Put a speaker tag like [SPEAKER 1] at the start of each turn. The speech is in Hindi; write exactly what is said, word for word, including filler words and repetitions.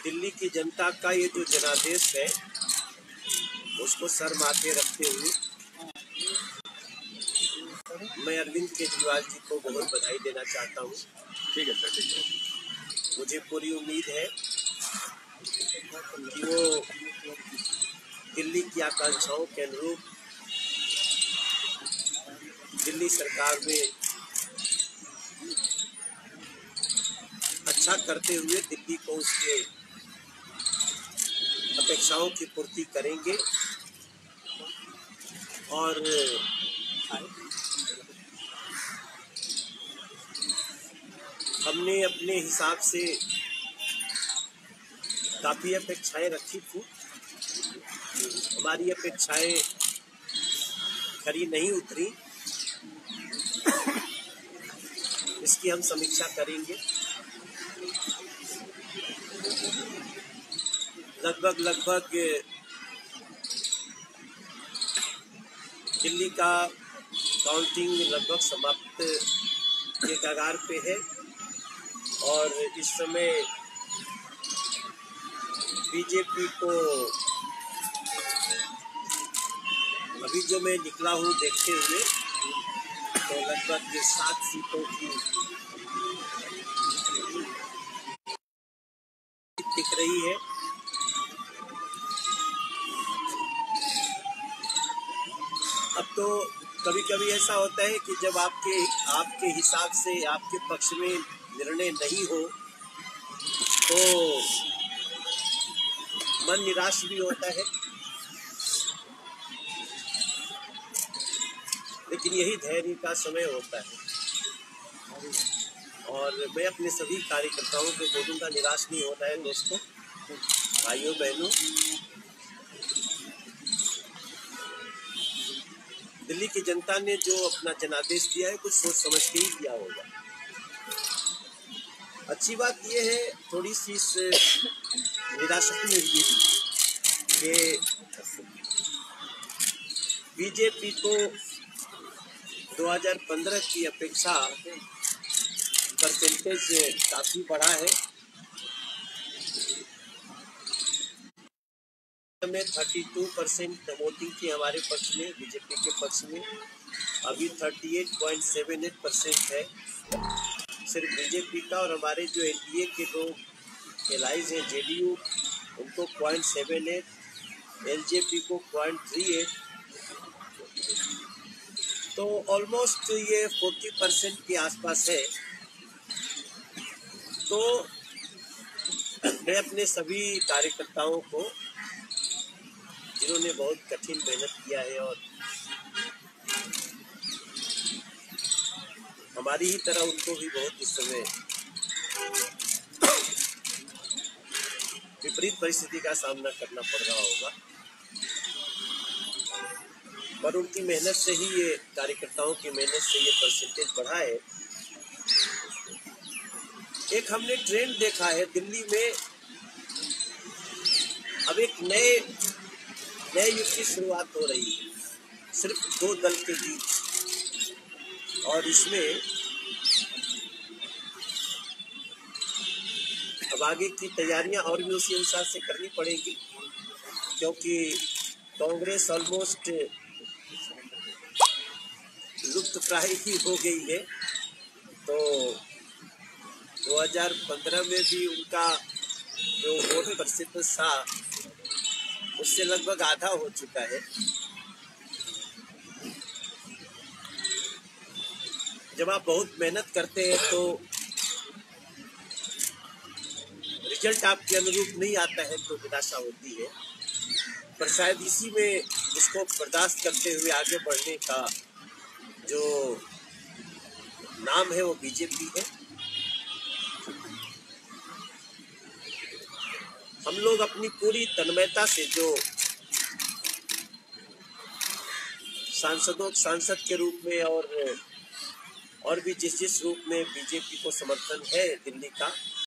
[SPEAKER 1] दिल्ली की जनता का ये जो जनादेश है उसको सर माथे रखते हुए मैं अरविंद केजरीवाल जी को बहुत बधाई देना चाहता हूँ।
[SPEAKER 2] ठीक है सर, ठीक है।
[SPEAKER 1] मुझे पूरी उम्मीद है कि वो दिल्ली की आकांक्षाओं के अनुरूप दिल्ली सरकार में अच्छा करते हुए दिल्ली को उसके अपेक्षाओं की पूर्ति करेंगे और हमने अपने हिसाब से काफ़ी अपेक्षाएं रखी थी। हमारी अपेक्षाएं खरी नहीं उतरी, इसकी हम समीक्षा करेंगे। लगभग लगभग दिल्ली का काउंटिंग लगभग समाप्त के कगार पे है और इस समय बीजेपी को अभी जो मैं निकला हूँ देखते हुए तो लगभग सात सीटों की दिख रही है। अब तो कभी कभी ऐसा होता है कि जब आपके आपके हिसाब से आपके पक्ष में निर्णय नहीं हो तो मन निराश भी होता है, लेकिन यही धैर्य का समय होता है। और मैं अपने सभी कार्यकर्ताओं को बोलूँगा, निराश नहीं होना है दोस्तों, भाइयों बहनों। दिल्ली की जनता ने जो अपना जनादेश दिया है कुछ सोच समझ के ही दिया होगा। अच्छी बात यह है, थोड़ी सी निराशा मिली कि बीजेपी को दो हज़ार पंद्रह की अपेक्षा परसेंटेज काफ़ी बढ़ा है। में बत्तीस परसेंट वोटिंग थी हमारे पक्ष में, बीजेपी के पक्ष में अभी अड़तीस पॉइंट सात आठ परसेंट है सिर्फ बीजेपी का। और हमारे जो एनडीए के लोग एलाइज हैं जेडीयू, उनको पॉइंट सेवन एट, एलजेपी को पॉइंट थ्री एट, तो ऑलमोस्ट ये चालीस परसेंट के आसपास है। तो मैं अपने सभी कार्यकर्ताओं को जिन्होंने बहुत कठिन मेहनत किया है और हमारी ही तरह उनको भी बहुत इस समय विपरीत परिस्थिति का सामना करना पड़ रहा होगा, पर उनकी मेहनत से ही, ये कार्यकर्ताओं की मेहनत से ये परसेंटेज बढ़ा है। एक हमने ट्रेंड देखा है दिल्ली में, अब एक नए नए युग की शुरुआत हो रही है सिर्फ दो दल के बीच, और इसमें अब आगे की तैयारियां और भी उसी अनुसार से करनी पड़ेगी, क्योंकि कांग्रेस ऑलमोस्ट लुप्त प्राय ही हो गई है। तो दो हज़ार पंद्रह में भी उनका जो वोट प्रतिशत था उससे लगभग आधा हो चुका है। जब आप बहुत मेहनत करते हैं तो रिजल्ट आपके अनुरूप नहीं आता है तो निराशा होती है, पर शायद इसी में इसको बर्दाश्त करते हुए आगे बढ़ने का जो नाम है वो बीजेपी है। हम लोग अपनी पूरी तन्मयता से जो सांसदों सांसद के रूप में और और भी जिस जिस रूप में बीजेपी को समर्थन है दिल्ली का,